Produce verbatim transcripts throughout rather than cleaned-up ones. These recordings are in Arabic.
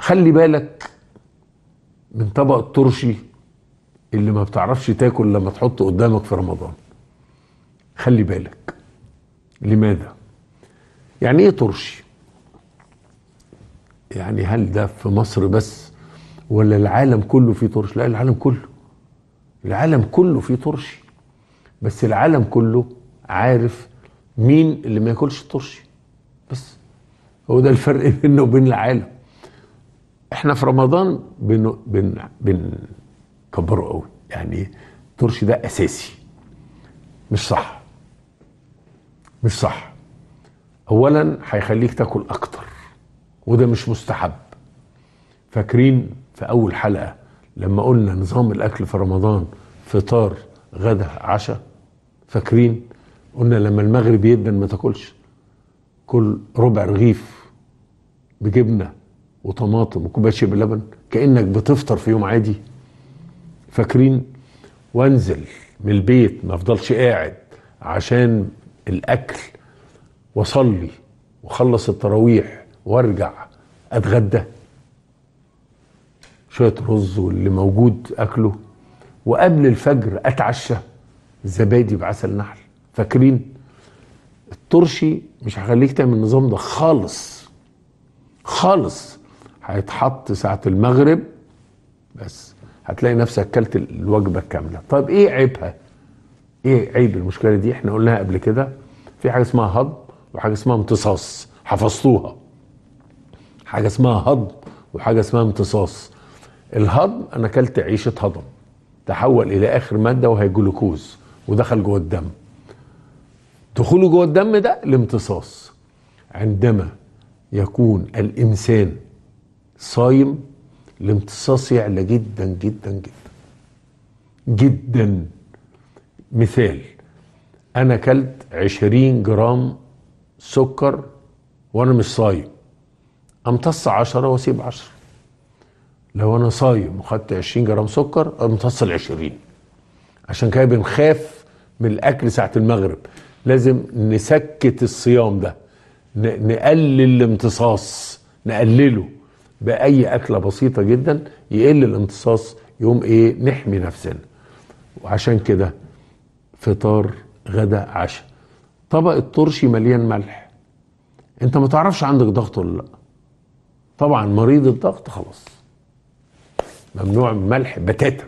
خلي بالك من طبق الترشي اللي ما بتعرفش تاكل لما تحطه قدامك في رمضان. خلي بالك. لماذا؟ يعني ايه ترشي؟ يعني هل ده في مصر بس ولا العالم كله فيه ترشي؟ لا، العالم كله. العالم كله فيه ترشي، بس العالم كله عارف مين اللي ما ياكلش الترشي. بس هو ده الفرق بينه وبين العالم. احنا في رمضان بن بن بنكبره قوي. يعني الترشي ده اساسي. مش صح، مش صح. اولا هيخليك تاكل اكتر، وده مش مستحب. فاكرين في اول حلقة لما قلنا نظام الاكل في رمضان فطار غدا عشاء؟ فاكرين قلنا لما المغرب يدن ما تاكلش، كل ربع رغيف بجبنة وطماطم وكوبايه شاي بلبن كأنك بتفطر في يوم عادي. فاكرين؟ وانزل من البيت ما افضلش قاعد عشان الاكل، واصلي وخلص التراويح وارجع اتغدى شويه رز واللي موجود اكله، وقبل الفجر اتعشى زبادي بعسل نحل. فاكرين؟ الترشي مش هخليك تعمل النظام ده خالص خالص. هيتحط ساعة المغرب بس هتلاقي نفسك كلت الوجبة الكاملة. طيب ايه عيبها؟ ايه عيب المشكلة دي؟ احنا قلناها قبل كده. في حاجة اسمها هضم وحاجة اسمها امتصاص، حفظتوها. حاجة اسمها هضم وحاجة اسمها امتصاص. الهضم انا كلت عيشة هضم تحول الى اخر مادة وهي جلوكوز ودخل جوه الدم. دخوله جوه الدم ده الامتصاص. عندما يكون الانسان صايم الامتصاص يعلى جدا جدا جدا جدا. مثال، انا كلت عشرين جرام سكر وانا مش صايم، امتص عشرة واسيب عشرة. لو انا صايم وخدت عشرين جرام سكر امتص العشرين. عشان كده بنخاف من الاكل ساعة المغرب. لازم نسكت الصيام ده، نقلل الامتصاص، نقلله بأي أكلة بسيطة جدا يقل الامتصاص. يوم إيه؟ نحمي نفسنا. وعشان كده فطار غدا عشاء. طبق الترشي مليان ملح. أنت ما تعرفش عندك ضغط ولا لأ؟ طبعا مريض الضغط خلاص ممنوع ملح بتاتا.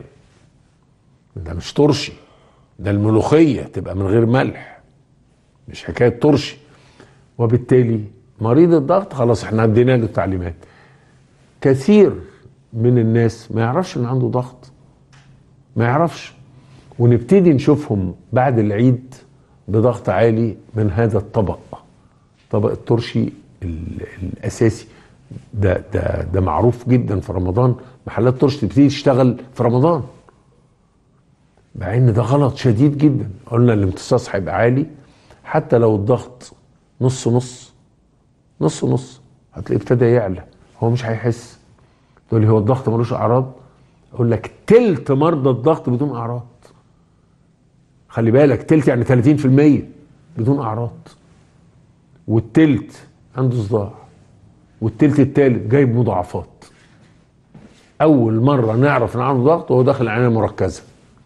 ده مش ترشي، ده الملوخية تبقى من غير ملح، مش حكاية ترشي. وبالتالي مريض الضغط خلاص احنا ادينا له التعليمات. كثير من الناس ما يعرفش ان عنده ضغط، ما يعرفش، ونبتدي نشوفهم بعد العيد بضغط عالي من هذا الطبق، طبق الترشي الاساسي. ده ده ده معروف جدا في رمضان. محلات ترشي تبتدي تشتغل في رمضان، مع ان ده غلط شديد جدا. قلنا الامتصاص هيبقى عالي حتى لو الضغط نص نص نص نص هتلاقيه ابتدى يعلى، هو مش هيحس. تقول لي هو الضغط ملوش اعراض؟ اقول لك تلت مرضى الضغط بدون اعراض. خلي بالك، تلت يعني ثلاثين في المية بدون اعراض، والتلت عنده صداع، والتلت التالت جايب مضاعفات. اول مره نعرف ان عنده ضغط وهو داخل العنايه المركزه.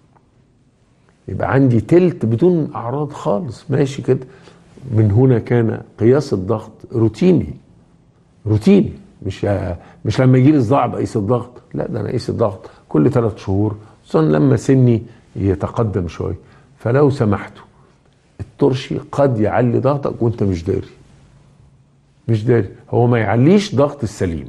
يبقى عندي تلت بدون اعراض خالص، ماشي كده. من هنا كان قياس الضغط روتيني روتيني. مش مش لما يجي لي صداع بقيس الضغط، لا، ده انا اقيس الضغط كل ثلاث شهور، خصوصا لما سني يتقدم شويه. فلو سمحتوا، الترشي قد يعلي ضغطك وانت مش داري. مش داري. هو ما يعليش ضغط السليم.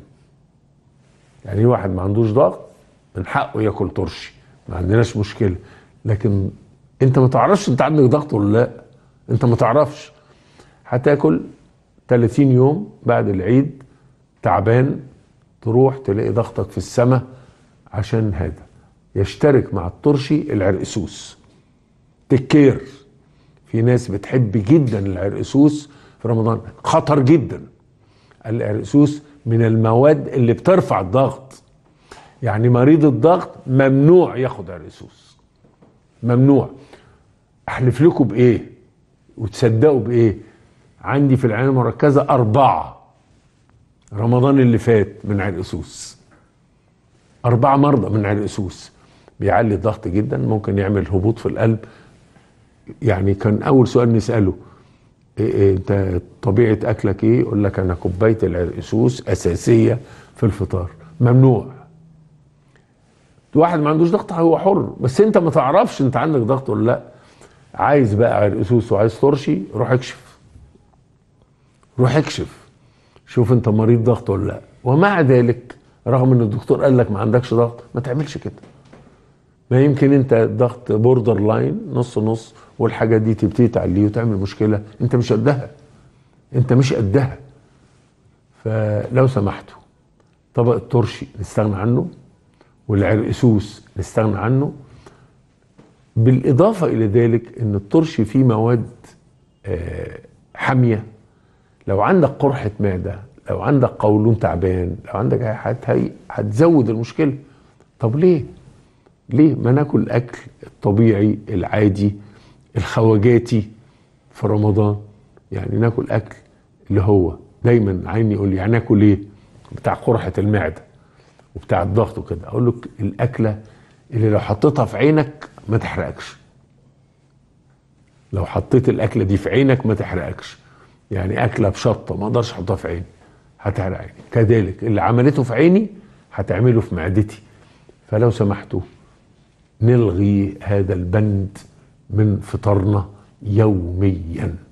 يعني واحد ما عندوش ضغط من حقه ياكل ترشي، ما عندناش مشكله. لكن انت ما تعرفش انت عندك ضغط ولا لا. انت ما تعرفش. هتاكل ثلاثين يوم بعد العيد تعبان، تروح تلاقي ضغطك في السماء. عشان هذا يشترك مع الترشي العرقسوس. تكير، في ناس بتحب جدا العرقسوس في رمضان، خطر جدا. العرقسوس من المواد اللي بترفع الضغط. يعني مريض الضغط ممنوع ياخد عرقسوس، ممنوع. احلف لكم بايه وتصدقوا بايه؟ عندي في العنايه المركزه اربعه رمضان اللي فات من عرقسوس، أربعة مرضى من عرقسوس. بيعلي الضغط جدا، ممكن يعمل هبوط في القلب. يعني كان أول سؤال نسأله إيه إيه أنت طبيعة أكلك إيه؟ يقول لك أنا كوباية العرقسوس أساسية في الفطار، ممنوع. واحد ما عندوش ضغط هو حر، بس أنت ما تعرفش أنت عندك ضغط ولا لأ. عايز بقى عرقسوس وعايز ترشي، روح اكشف، روح اكشف شوف انت مريض ضغط ولا لا. ومع ذلك رغم ان الدكتور قال لك ما عندكش ضغط، ما تعملش كده. ما يمكن انت ضغط بوردر لاين، نص نص، والحاجه دي تبتدي تعليه وتعمل مشكله. انت مش قدها، انت مش قدها. فلو سمحتوا طبق الترشي نستغنى عنه، والعرقسوس نستغنى عنه. بالاضافه الى ذلك ان الترشي فيه مواد حاميه. لو عندك قرحه معده، لو عندك قولون تعبان، لو عندك اي حاجه هتزود المشكله. طب ليه؟ ليه ما ناكل الاكل الطبيعي العادي الخواجاتي في رمضان؟ يعني ناكل اكل اللي هو دايما عيني يقول لي يعني ناكل ايه بتاع قرحه المعده وبتاع الضغط وكده. اقول لك الاكله اللي لو حطيتها في عينك ما تحرقكش. لو حطيت الاكله دي في عينك ما تحرقكش. يعني اكله بشطه ما اقدرش احطها في عيني هتحرق عيني، كذلك اللي عملته في عيني هتعمله في معدتي. فلو سمحتوا نلغي هذا البند من فطارنا يوميا.